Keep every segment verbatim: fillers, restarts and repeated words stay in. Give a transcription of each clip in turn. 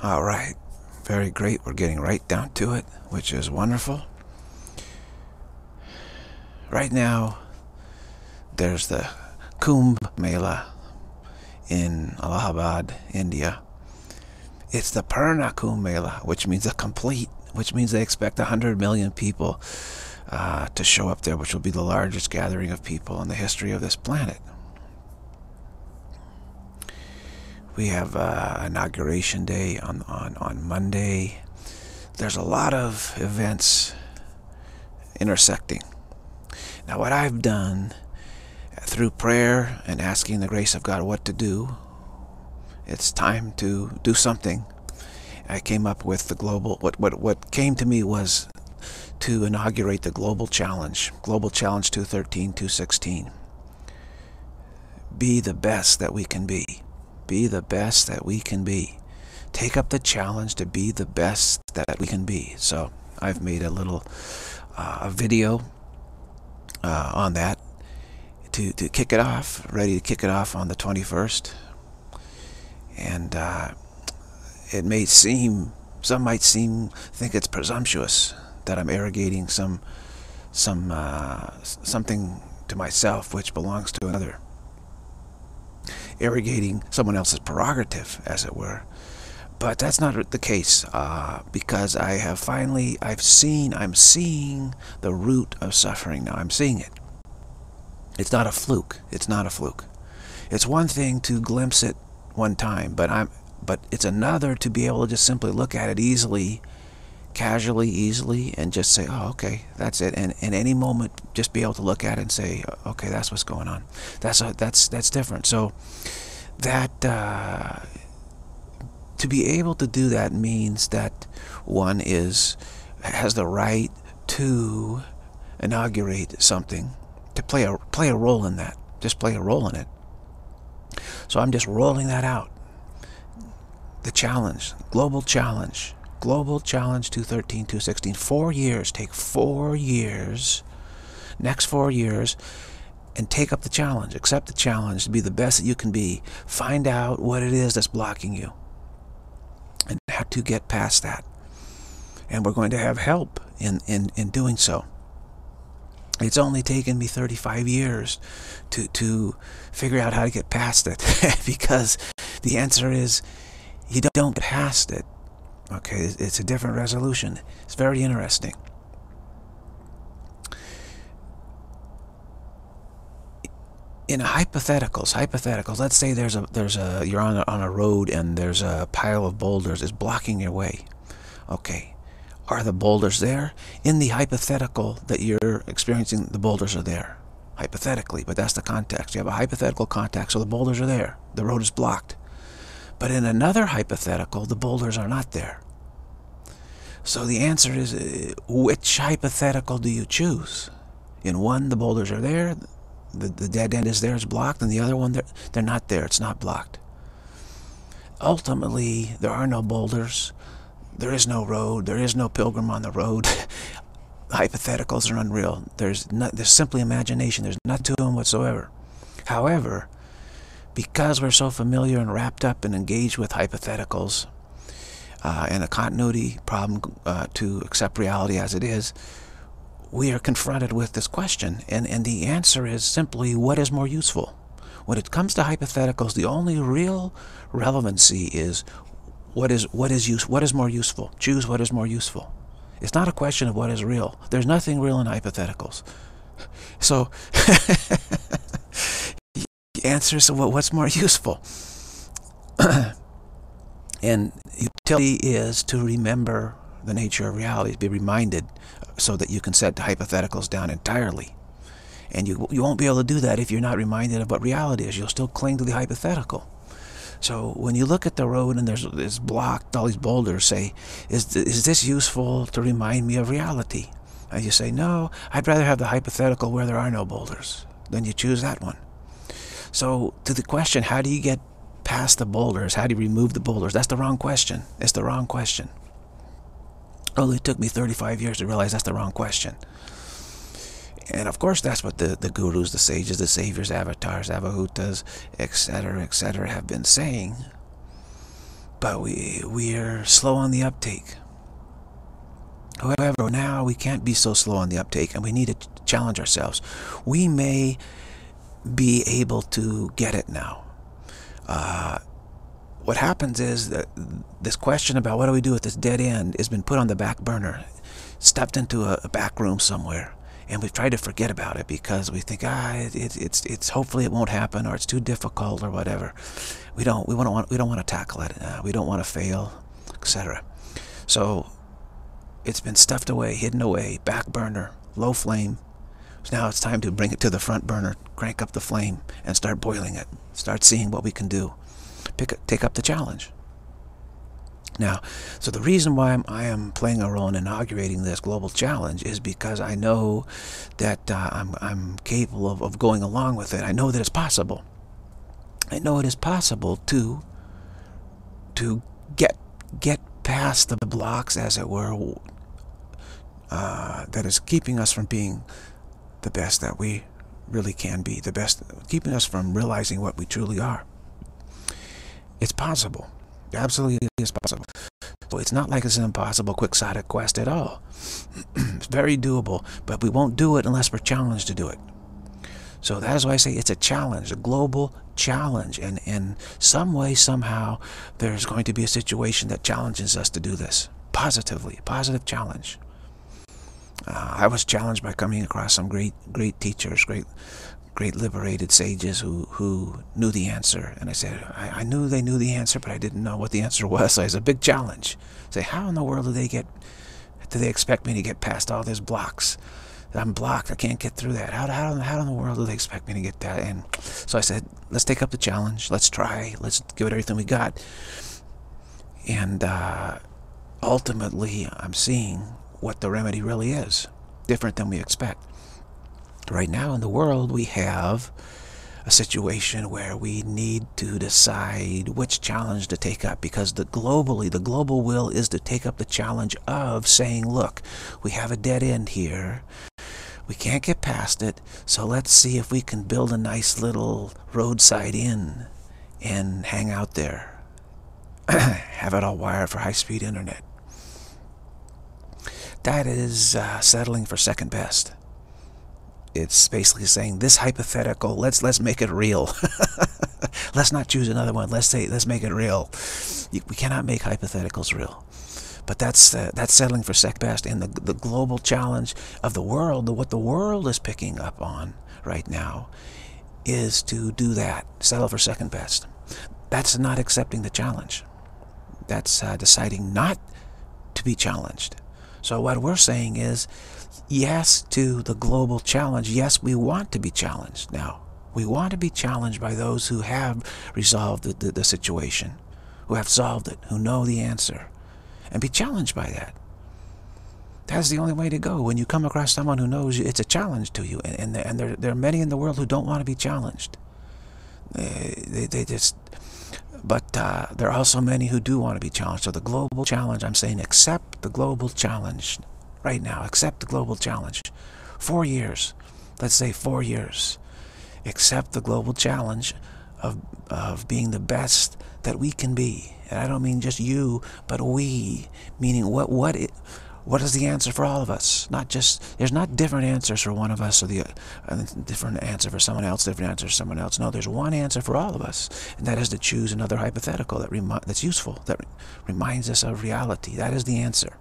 All right, very great. We're getting right down to it, which is wonderful. Right now, there's the Kumbh Mela in Allahabad, India. It's the Purna Kumbh Mela, which means a complete, which means they expect one hundred million people uh, to show up there, which will be the largest gathering of people in the history of this planet. We have uh, Inauguration Day on, on, on Monday. There's a lot of events intersecting. Now, what I've done through prayer and asking the grace of God what to do, it's time to do something. I came up with the global, what, what, what came to me was to inaugurate the Global Challenge, Global Challenge two thirteen, two sixteen. Be the best that we can be. Be the best that we can be. Take up the challenge to be the best that we can be. So I've made a little uh, a video uh, on that to, to kick it off, ready to kick it off on the twenty-first. And uh, it may seem, some might seem, think it's presumptuous that I'm arrogating some, some, uh, something to myself which belongs to another. Arrogating someone else's prerogative, as it were. But that's not the case, uh, because I have finally, I've seen, I'm seeing the root of suffering now. I'm seeing it. It's not a fluke. It's not a fluke. It's one thing to glimpse it one time, but I'm, but it's another to be able to just simply look at it easily, casually, easily, and just say, oh, okay, that's it. And in any moment, just be able to look at it and say, okay, that's what's going on. That's a, that's that's different. So that uh, to be able to do that means that one is has the right to inaugurate something, to play a play a role in that, just play a role in it. So I'm just rolling that out. The challenge, global challenge. Global Challenge two thirteen, two sixteen. Four years. Take four years. Next four years. And take up the challenge. Accept the challenge to be the best that you can be. Find out what it is that's blocking you. And how to get past that. And we're going to have help in, in, in doing so. It's only taken me thirty-five years to, to figure out how to get past it. Because the answer is, you don't get past it. Okay, it's a different resolution. It's very interesting. In hypotheticals, hypotheticals, let's say there's a there's a you're on a, on a road and there's a pile of boulders is blocking your way. Okay, are the boulders there? In the hypothetical that you're experiencing, the boulders are there. Hypothetically, but that's the context. You have a hypothetical context, so the boulders are there. The road is blocked. But in another hypothetical, the boulders are not there. So the answer is, uh, which hypothetical do you choose? In one, the boulders are there, the, the dead end is there, it's blocked, and the other one, they're, they're not there, it's not blocked. Ultimately, there are no boulders, there is no road, there is no pilgrim on the road. Hypotheticals are unreal. There's, not, there's simply imagination, there's nothing to them whatsoever. However, because we're so familiar and wrapped up and engaged with hypotheticals uh, and a continuity problem uh, to accept reality as it is, we are confronted with this question. And, and the answer is simply, what is more useful? When it comes to hypotheticals, the only real relevancy is what is, what is, use, what is more useful. Choose what is more useful. It's not a question of what is real. There's nothing real in hypotheticals. So answer is, well, what's more useful? And utility is to remember the nature of reality, to be reminded, so that you can set hypotheticals down entirely. And you, you won't be able to do that if you're not reminded of what reality is. You'll still cling to the hypothetical. So when you look at the road and there's it's blocked, all these boulders, say, is, th is this useful to remind me of reality? And you say, no, I'd rather have the hypothetical where there are no boulders. Then you choose that one. So to the question, how do you get past the boulders? How do you remove the boulders? That's the wrong question. It's the wrong question. Only took me thirty-five years to realize that's the wrong question. And of course, that's what the, the gurus, the sages, the saviors, avatars, avahutas, et cetera, et cetera have been saying. but we we're slow on the uptake. However, now we can't be so slow on the uptake, and we need to challenge ourselves. We may be able to get it now. Uh, what happens is that this question about what do we do with this dead end has been put on the back burner, stepped into a, a back room somewhere, and we've tried to forget about it because we think, ah, it, it, it's it's hopefully it won't happen, or it's too difficult, or whatever. We don't we want we don't want to tackle it. Uh, we don't want to fail, et cetera. So it's been stuffed away, hidden away, back burner, low flame. So now it's time to bring it to the front burner, crank up the flame, and start boiling it. Start seeing what we can do. Pick, take up the challenge. Now, so the reason why I'm, I am playing a role in inaugurating this global challenge is because I know that uh, I'm, I'm capable of, of going along with it. I know that it's possible. I know it is possible to to get get past the blocks, as it were, uh, that is keeping us from being the best that we really can be, the best, keeping us from realizing what we truly are. It's possible. It absolutely is possible. So it's not like it's an impossible quixotic quest at all. It's very doable, but we won't do it unless we're challenged to do it. So that is why I say it's a challenge, a global challenge, and in some way, somehow, there's going to be a situation that challenges us to do this positively, a positive challenge. Uh, I was challenged by coming across some great, great teachers, great, great liberated sages who who knew the answer, and I said, I, I knew they knew the answer, but I didn't know what the answer was. So it's a big challenge. I say, how in the world do they get? Do they expect me to get past all these blocks? I'm blocked. I can't get through that. How, how, how in the world do they expect me to get that? And so I said, let's take up the challenge. Let's try. Let's give it everything we got. And uh, ultimately, I'm seeing what the remedy really is, different than we expect. Right now in the world, we have a situation where we need to decide which challenge to take up, because the globally, the global will is to take up the challenge of saying, look, we have a dead end here. We can't get past it, so let's see if we can build a nice little roadside inn and hang out there. Have it all wired for high-speed internet. That is uh, settling for second best. It's basically saying this hypothetical, let's let's make it real. Let's not choose another one. Let's say let's make it real. We cannot make hypotheticals real. But that's uh, that's settling for second best. And the the global challenge of the world, the, what the world is picking up on right now, is to do that, settle for second best. That's not accepting the challenge. That's uh, deciding not to be challenged. So what we're saying is, yes to the global challenge. Yes, we want to be challenged now. We want to be challenged by those who have resolved the, the, the situation, who have solved it, who know the answer, and be challenged by that. That's the only way to go. When you come across someone who knows you, it's a challenge to you, and, and, and there, there are many in the world who don't want to be challenged. They, they, they just... But uh, there are also many who do want to be challenged. So the global challenge, I'm saying, accept the global challenge right now. Accept the global challenge. Four years. Let's say four years. Accept the global challenge of, of being the best that we can be. And I don't mean just you, but we. Meaning what, what, it, what is the answer for all of us? Not just, there's not different answers for one of us or the uh, different answer for someone else, different answer for someone else. No, there's one answer for all of us, and that is to choose another hypothetical that remi that's useful, that re reminds us of reality. That is the answer.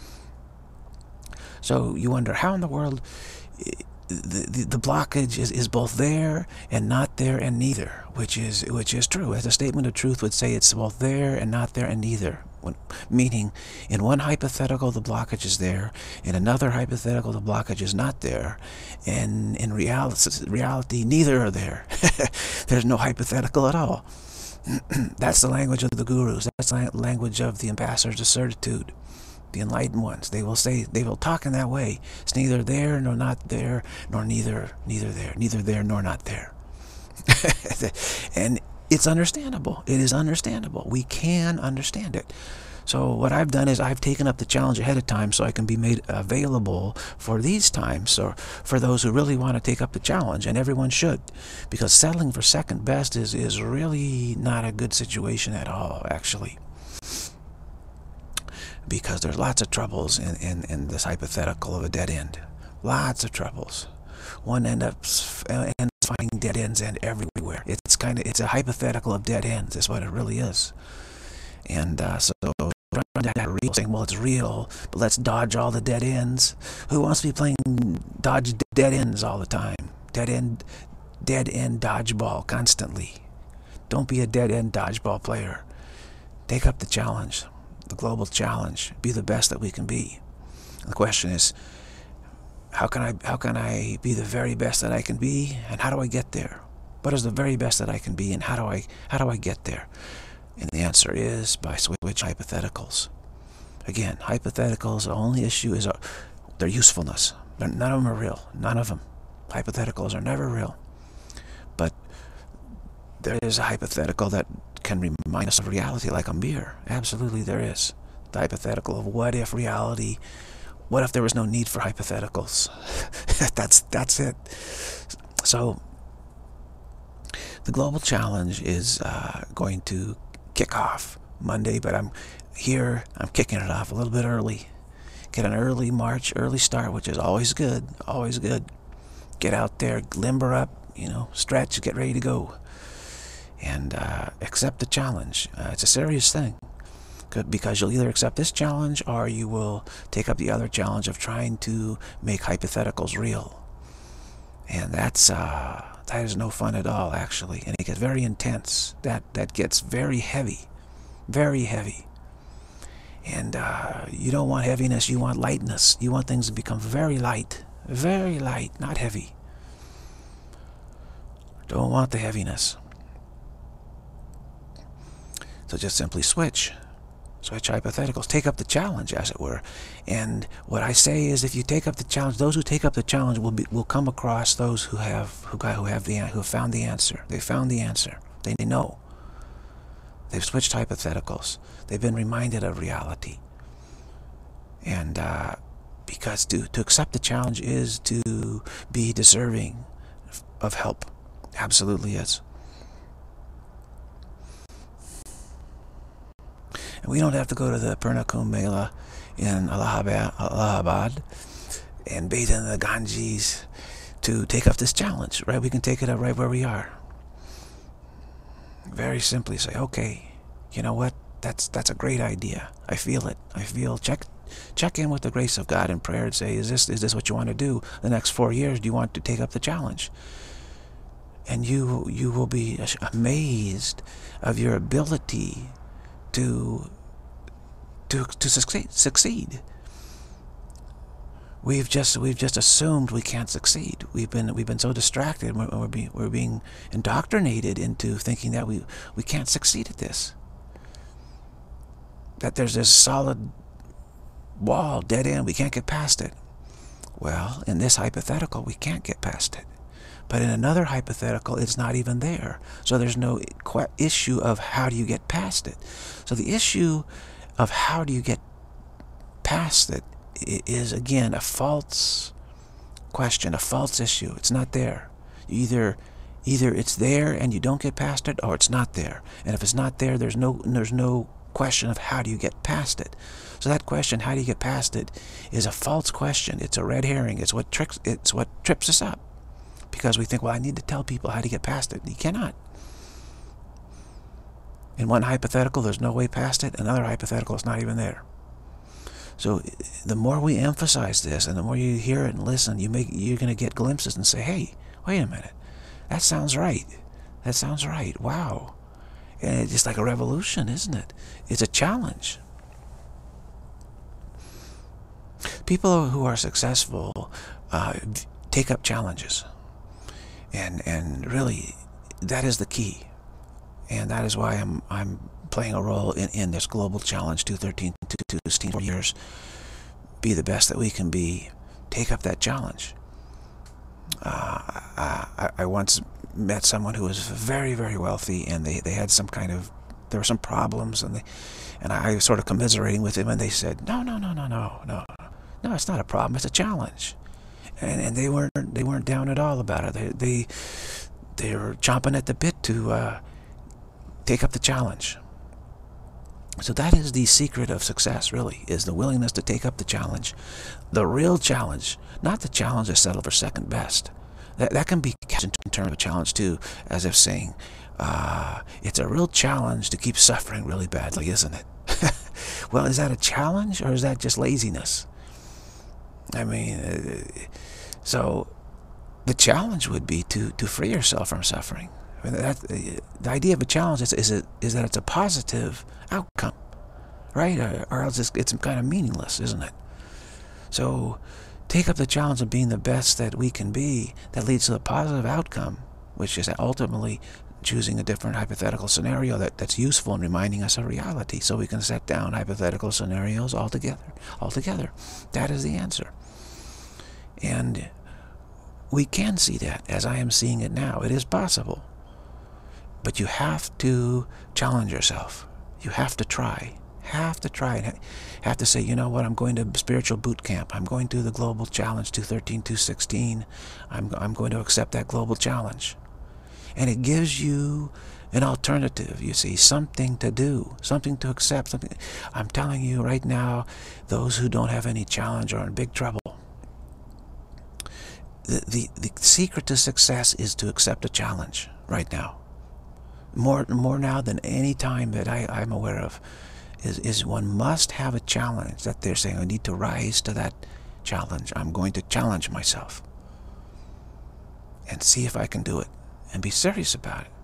So you wonder, how in the world, the, the, the blockage is, is both there and not there and neither, which is, which is true. As a statement of truth would say, it's both there and not there and neither. When, meaning, in one hypothetical, the blockage is there. In another hypothetical, the blockage is not there. And in reality, reality neither are there. There's no hypothetical at all. That's the language of the gurus. That's the language of the ambassadors of certitude, the enlightened ones. They will say, they will talk in that way. It's neither there nor not there, nor neither, neither there, neither there nor not there. And it's understandable. It is understandable. We can understand it. So what I've done is I've taken up the challenge ahead of time so I can be made available for these times, or for those who really want to take up the challenge, and everyone should, because settling for second best is, is really not a good situation at all, actually. because there's lots of troubles in, in, in this hypothetical of a dead end. Lots of troubles. One end up ends finding dead ends and everywhere. It's kind of it's a hypothetical of dead ends. Is what it really is. And uh, so that real saying, well, it's real, but let's dodge all the dead ends. Who wants to be playing dodge dead ends all the time? Dead end, dead end dodgeball constantly. Don't be a dead end dodgeball player. Take up the challenge, the global challenge. Be the best that we can be. The question is, how can I how can I be the very best that I can be, and how do I get there? What is the very best that I can be, and how do I how do I get there? And the answer is by switch hypotheticals. Again, hypotheticals, the only issue is uh, their usefulness. They're, none of them are real. None of them. Hypotheticals are never real. But there is a hypothetical that can remind us of reality, like a mirror. Absolutely there is. The hypothetical of what if reality, what if there was no need for hypotheticals? that's, that's it. So, the global challenge is uh, going to kick off Monday, but I'm here, I'm kicking it off a little bit early. Get an early March, early start, which is always good, always good. Get out there, limber up, you know, stretch, get ready to go. And uh, accept the challenge. Uh, it's a serious thing. Good, because you'll either accept this challenge or you will take up the other challenge of trying to make hypotheticals real. And that's, uh, that is no fun at all, actually. And it gets very intense. That, that gets very heavy. Very heavy. And uh, you don't want heaviness, you want lightness. You want things to become very light. Very light, not heavy. Don't want the heaviness. So just simply switch. Switch hypotheticals. Take up the challenge, as it were. And what I say is, if you take up the challenge, those who take up the challenge will be will come across those who have who got who have the who have found the answer. They found the answer. They know. They've switched hypotheticals. They've been reminded of reality. And uh, because to to accept the challenge is to be deserving of help. Absolutely is. And we don't have to go to the Purna Kumbh Mela in Allahabad, Allahabad and bathe in the Ganges to take up this challenge, right? We can take it up right where we are. Very simply say, okay, you know what? That's that's a great idea. I feel it. I feel check check in with the grace of God in prayer and say, is this is this what you want to do the next four years? Do you want to take up the challenge? And you you will be amazed of your ability to to to succeed. succeed. We've just we've just assumed we can't succeed. We've been we've been so distracted. We're we're being, we're being indoctrinated into thinking that we we can't succeed at this. That there's this solid wall, dead end. We can't get past it. Well, in this hypothetical, we can't get past it. But in another hypothetical, it's not even there. So there's no issue of how do you get past it. So the issue of how do you get past it is, again, a false question, a false issue. It's not there. Either either it's there and you don't get past it, or it's not there. And if it's not there, there's no there's no question of how do you get past it. So that question, how do you get past it, is a false question. It's a red herring. It's what tricks it's what trips us up. Because we think, well, I need to tell people how to get past it. You cannot. In one hypothetical, there's no way past it. Another hypothetical, it's not even there. So the more we emphasize this, and the more you hear it and listen, you make you're going to get glimpses and say, hey, wait a minute. That sounds right. That sounds right. Wow. And it's just like a revolution, isn't it? It's a challenge. People who are successful uh, take up challenges. And and really, that is the key, and that is why I'm I'm playing a role in in this global challenge, two thirteen to two sixteen, four years. Be the best that we can be. Take up that challenge. Uh, I, I once met someone who was very very wealthy, and they they had some kind of there were some problems, and they and I was sort of commiserating with him, and they said, no no no no no no no, it's not a problem, it's a challenge. And, and they weren't they weren't down at all about it. They they they were chomping at the bit to uh, take up the challenge. So that is the secret of success, really, is the willingness to take up the challenge. The real challenge, not the challenge to settle for second best. That, that can be cast in terms of a challenge too, as if saying, uh, it's a real challenge to keep suffering really badly, isn't it? Well, is that a challenge or is that just laziness? I mean, uh, so the challenge would be to, to free yourself from suffering. I mean, that, uh, the idea of a challenge is, is, it, is that it's a positive outcome, right? Or, or else it's, it's kind of meaningless, isn't it? So take up the challenge of being the best that we can be. That leads to a positive outcome, which is ultimately choosing a different hypothetical scenario that, that's useful in reminding us of reality, so we can set down hypothetical scenarios altogether. Altogether. That is the answer. And we can see that, as I am seeing it now. It is possible. But you have to challenge yourself. You have to try. Have to try and have to say, you know what, I'm going to spiritual boot camp. I'm going to the global challenge two thirteen, two sixteen. I'm, I'm going to accept that global challenge. And it gives you an alternative, you see, something to do, something to accept. Something. I'm telling you right now, those who don't have any challenge are in big trouble. The, the, the secret to success is to accept a challenge right now. More, more now than any time that I, I'm aware of, is, is one must have a challenge that they're saying, I need to rise to that challenge. I'm going to challenge myself and see if I can do it. And be serious about it.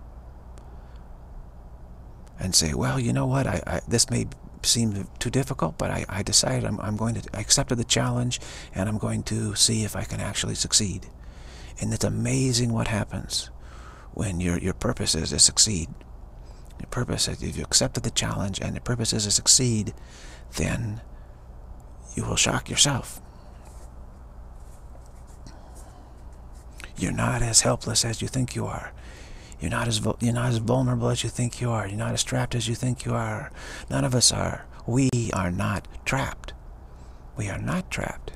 And say, well, you know what, I, I this may seem too difficult, but I, I decided I'm, I'm going to, I accepted the challenge, and I'm going to see if I can actually succeed. And it's amazing what happens when your, your purpose is to succeed. Your purpose is, if you accepted the challenge and your purpose is to succeed, then you will shock yourself. You're not as helpless as you think you are. You're not as you're not as vulnerable as you think you are. You're not as trapped as you think you are. None of us are. We are not trapped. We are not trapped.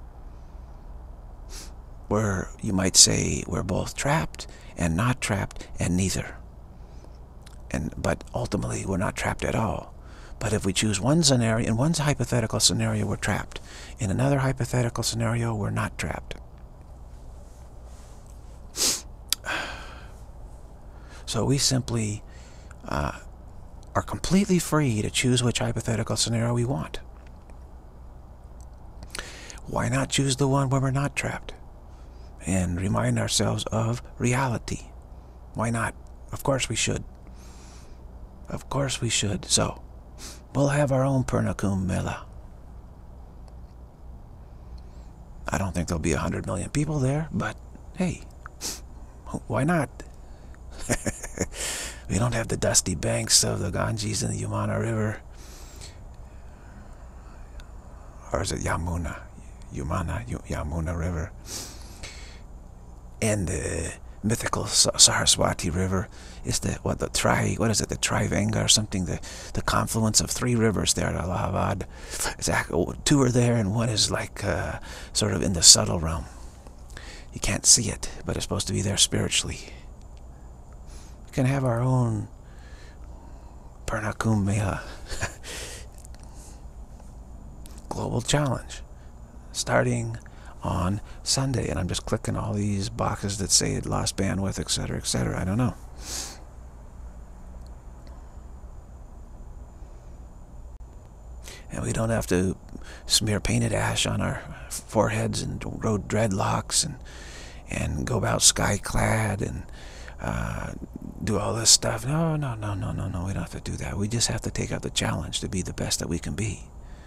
We're, you might say, we're both trapped and not trapped, and neither. And but ultimately, we're not trapped at all. But if we choose one scenario, in one hypothetical scenario, we're trapped. In another hypothetical scenario, we're not trapped. So we simply uh, are completely free to choose which hypothetical scenario we want. Why not choose the one where we're not trapped? And remind ourselves of reality. Why not? Of course we should. Of course we should. So, we'll have our own Purna Kumbh Mela. I don't think there'll be a hundred million people there, but hey, why not? We don't have the dusty banks of the Ganges and the Yamuna River. Or is it Yamuna? Yamuna, Yamuna River. And the mythical Saraswati River is the, what, the tri, what is it, the Trivanga or something, the, the confluence of three rivers there at Allahabad. It's, two are there and one is like uh, sort of in the subtle realm. You can't see it, but it's supposed to be there spiritually. We can have our own Purna Kumbh Mela global challenge starting on Sunday, and I'm just clicking all these boxes that say it lost bandwidth, etc, etc. I don't know. And we don't have to smear painted ash on our foreheads and grow dreadlocks and and go about sky clad and uh, do all this stuff. No, no, no, no, no, no. We don't have to do that. We just have to take up the challenge to be the best that we can be.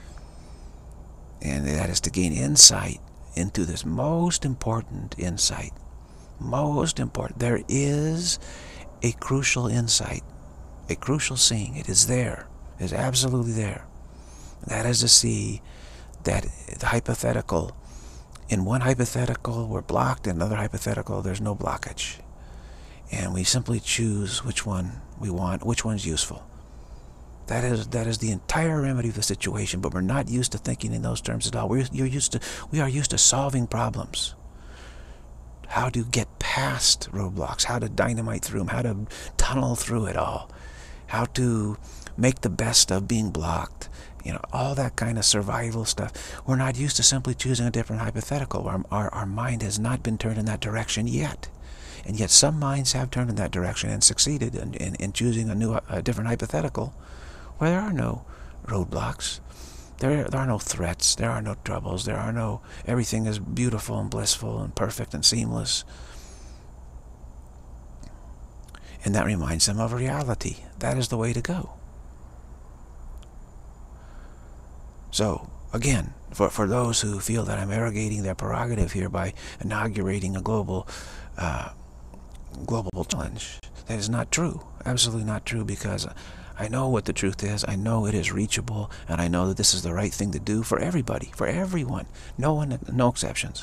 And that is to gain insight into this most important insight. Most important. There is a crucial insight, a crucial seeing. It is there. It is absolutely there. That is to see that the hypothetical, in one hypothetical we're blocked, in another hypothetical there's no blockage. And we simply choose which one we want, which one's useful. That is that is the entire remedy of the situation, but we're not used to thinking in those terms at all. We're you're used to we are used to solving problems. How to get past roadblocks, how to dynamite through them, how to tunnel through it all, how to make the best of being blocked, you know, all that kind of survival stuff. We're not used to simply choosing a different hypothetical. Our, our, our mind has not been turned in that direction yet. And yet some minds have turned in that direction and succeeded in, in, in choosing a new, a different hypothetical where there are no roadblocks. There, there are no threats. There are no troubles. There are no, everything is beautiful and blissful and perfect and seamless. And that reminds them of reality. That is the way to go. So, again, for, for those who feel that I'm arrogating their prerogative here by inaugurating a global, uh, global challenge, that is not true. Absolutely not true, because I know what the truth is. I know it is reachable, and I know that this is the right thing to do for everybody, for everyone. No one, no exceptions.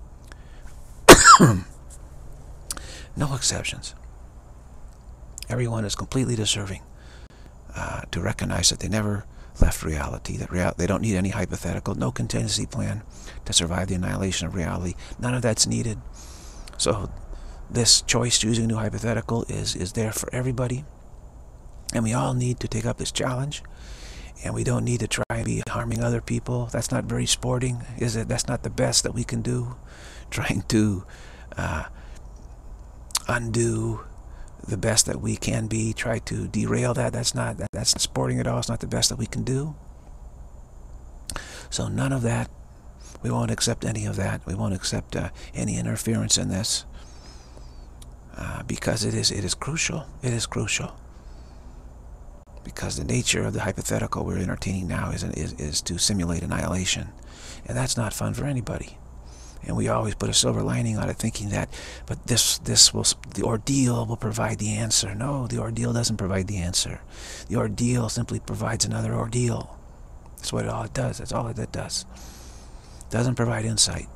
No exceptions. Everyone is completely deserving uh, to recognize that they never left reality, that real they don't need any hypothetical, no contingency plan to survive the annihilation of reality. None of that's needed. So this choice, choosing a new hypothetical, is, is there for everybody. And we all need to take up this challenge. And we don't need to try and be harming other people. That's not very sporting, is it? That's not the best that we can do. Trying to uh, undo the best that we can be, try to derail that. That's not that, that's not sporting at all. It's not the best that we can do. So none of that. We won't accept any of that. We won't accept uh, any interference in this uh, because it is it is crucial. It is crucial because the nature of the hypothetical we're entertaining now is is is to simulate annihilation, and that's not fun for anybody. And we always put a silver lining on it, thinking that, but this, this will, the ordeal will provide the answer. No, the ordeal doesn't provide the answer. The ordeal simply provides another ordeal. That's what it, all it does. That's all it does. It doesn't provide insight.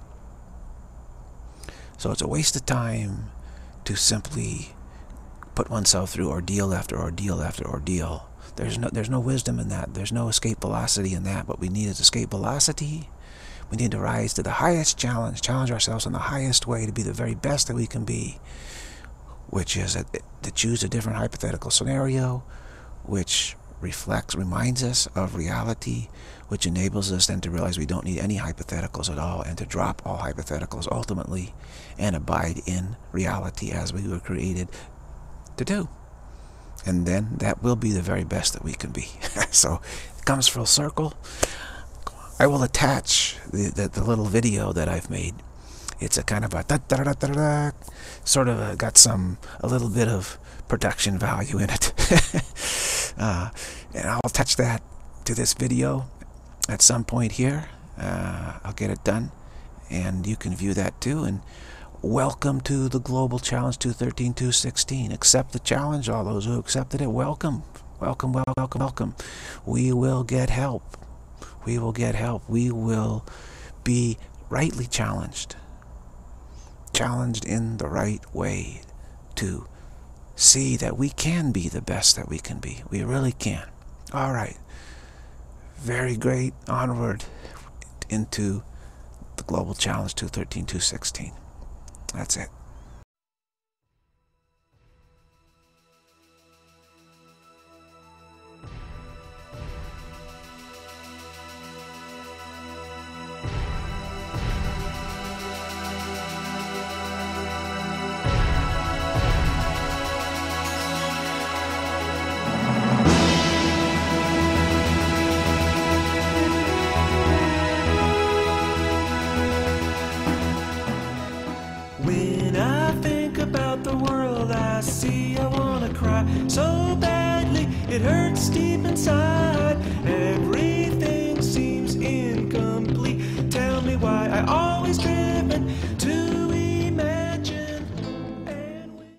So it's a waste of time to simply put oneself through ordeal after ordeal after ordeal. There's no, there's no wisdom in that. There's no escape velocity in that. What we need is escape velocity. We need to rise to the highest challenge, challenge ourselves in the highest way to be the very best that we can be, which is a, to choose a different hypothetical scenario, which reflects, reminds us of reality, which enables us then to realize we don't need any hypotheticals at all, and to drop all hypotheticals ultimately and abide in reality as we were created to do. And then that will be the very best that we can be. So it comes full circle. I will attach the, the, the little video that I've made. It's a kind of a da da da da da, da sort of a, got some a little bit of production value in it. uh, and I'll attach that to this video at some point here. Uh, I'll get it done, and you can view that too. And welcome to the Global Challenge two thirteen two sixteen. Accept the challenge. All those who accepted it, welcome, welcome, welcome, welcome. We will get help. We will get help. We will be rightly challenged. Challenged in the right way to see that we can be the best that we can be. We really can. All right. Very great. Onward into the Global Challenge two thirteen two sixteen. That's it. When I think about the world I see, I wanna cry so badly, it hurts deep inside. Everything seems incomplete. Tell me why I always driven to imagine. And when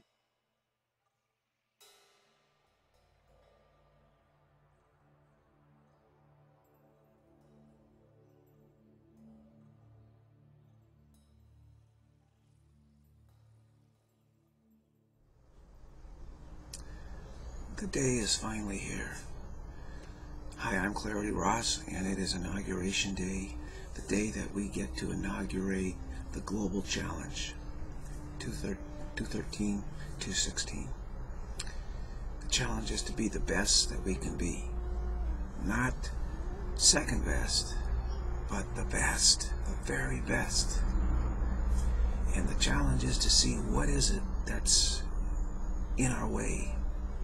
The day is finally here. Hi, I'm Clarity Ross, and it is Inauguration Day, the day that we get to inaugurate the Global Challenge two thirteen two sixteen. The challenge is to be the best that we can be. Not second best, but the best, the very best. And the challenge is to see what is it that's in our way.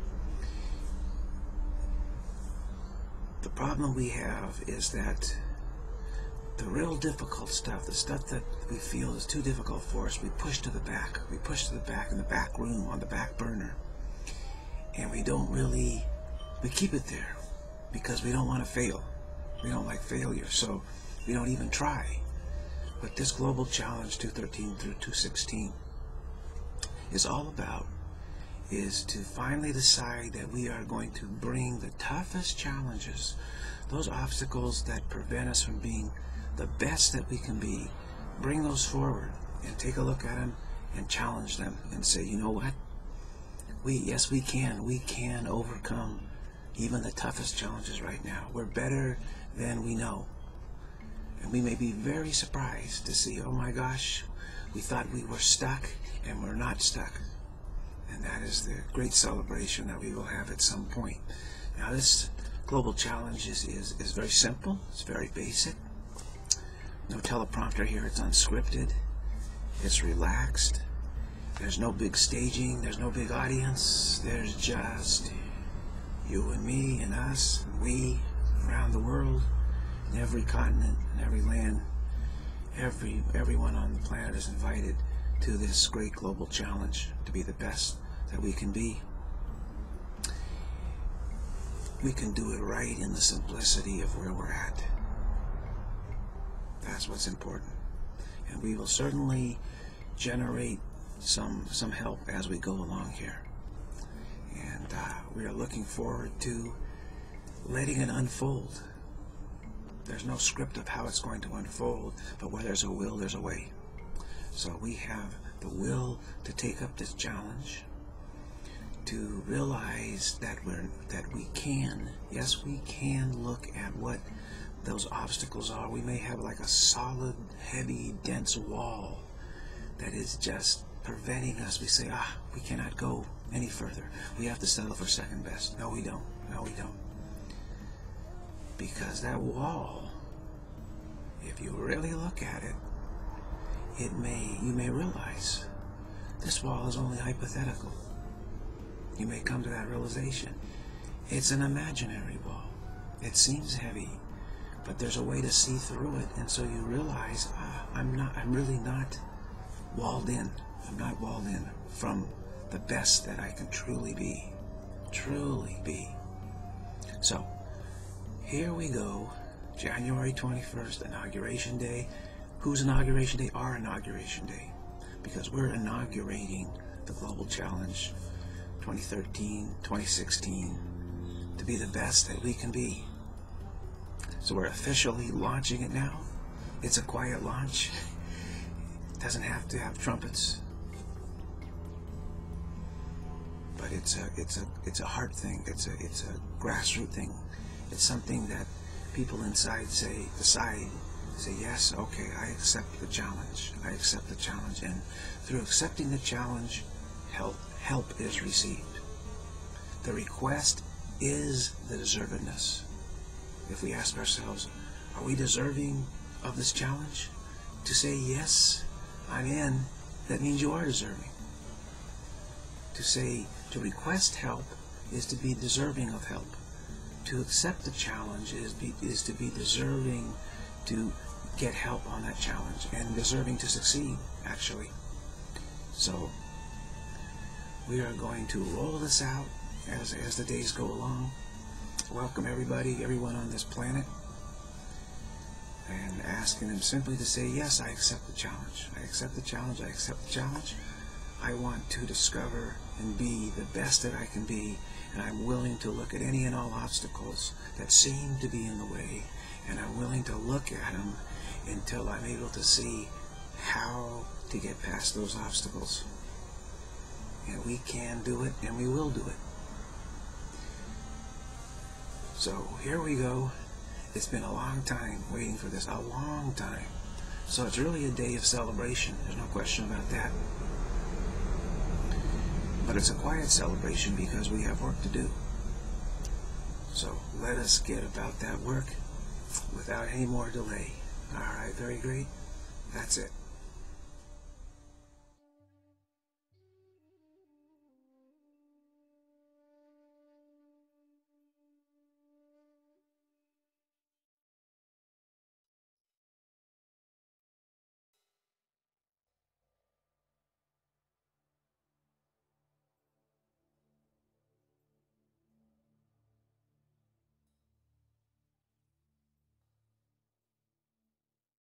The problem we have is that the real difficult stuff, the stuff that we feel is too difficult for us, we push to the back. We push to the back in the back room, on the back burner. And we don't really, we keep it there because we don't want to fail. We don't like failure, so we don't even try. But this Global Challenge two thirteen through two sixteen is all about is to finally decide that we are going to bring the toughest challenges, those obstacles that prevent us from being the best that we can be, bring those forward and take a look at them and challenge them and say, you know what? We, yes, we can. We can overcome even the toughest challenges right now. We're better than we know. And we may be very surprised to see, oh my gosh, we thought we were stuck and we're not stuck. And that is the great celebration that we will have at some point. Now this Global Challenge is, is, is very simple. It's very basic. No teleprompter here. It's unscripted. It's relaxed. There's no big staging. There's no big audience. There's just you and me and us and we around the world, in every continent, in every land. Every, everyone on the planet is invited to this great global challenge to be the best that we can be. We can do it right in the simplicity of where we're at. That's what's important. And we will certainly generate some some help as we go along here. And uh, we are looking forward to letting it unfold. There's no script of how it's going to unfold, but where there's a will, there's a way. So we have the will to take up this challenge, to realize that we're that we can, yes, we can look at what those obstacles are. We may have like a solid, heavy, dense wall that is just preventing us. We say, ah, we cannot go any further. We have to settle for second best. No, we don't. No, we don't. Because that wall, if you really look at it, it may, you may realize this wall is only hypothetical. You may come to that realization. It's an imaginary wall. It seems heavy, but there's a way to see through it, and so you realize, ah, I'm not, I'm really not walled in. I'm not walled in from the best that I can truly be. Truly be. So, here we go, January twenty-first, Inauguration Day. Whose Inauguration Day? Our Inauguration Day. Because we're inaugurating the Global Challenge twenty thirteen, twenty sixteen to be the best that we can be. So we're officially launching it now. It's a quiet launch. It doesn't have to have trumpets. But it's a it's a it's a heart thing. It's a it's a grassroots thing. It's something that people inside say, decide, say, yes, okay, I accept the challenge. I accept the challenge. And through accepting the challenge, help, help is received. The request is the deservedness. If we ask ourselves, are we deserving of this challenge? To say, yes, I'm in, that means you are deserving. To say, to request help is to be deserving of help. To accept the challenge is, be, is to be deserving to get help on that challenge and deserving to succeed, actually. So, we are going to roll this out as, as the days go along. Welcome everybody, everyone on this planet, and asking them simply to say, yes, I accept the challenge. I accept the challenge. I accept the challenge. I want to discover and be the best that I can be, and I'm willing to look at any and all obstacles that seem to be in the way, and I'm willing to look at them until I'm able to see how to get past those obstacles. And we can do it, and we will do it. So here we go. It's been a long time waiting for this, a long time. So it's really a day of celebration. There's no question about that. But it's a quiet celebration because we have work to do. So let us get about that work without any more delay. All right, very great. That's it.